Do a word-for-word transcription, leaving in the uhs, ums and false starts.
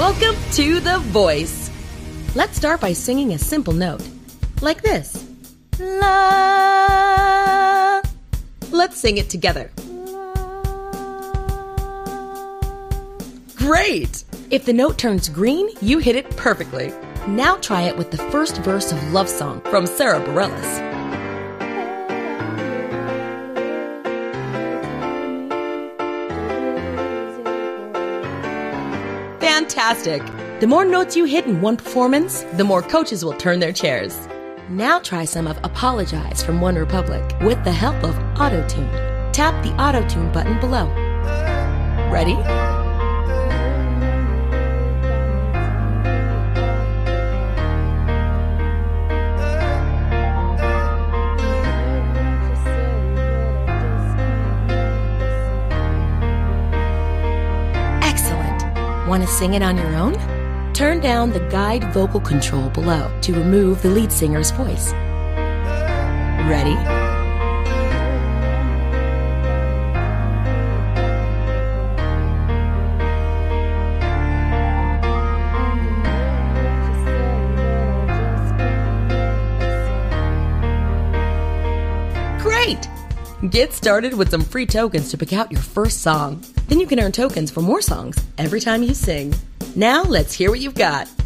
Welcome to The Voice. Let's start by singing a simple note, like this. La. Let's sing it together. Great! If the note turns green, you hit it perfectly. Now try it with the first verse of Love Song from Sarah Bareilles. Fantastic! The more notes you hit in one performance, the more coaches will turn their chairs. Now try some of Apologize from One Republic with the help of Auto-Tune. Tap the Auto-Tune button below. Ready? Want to sing it on your own? Turn down the guide vocal control below to remove the lead singer's voice. Ready? Great! Get started with some free tokens to pick out your first song. Then you can earn tokens for more songs every time you sing. Now let's hear what you've got.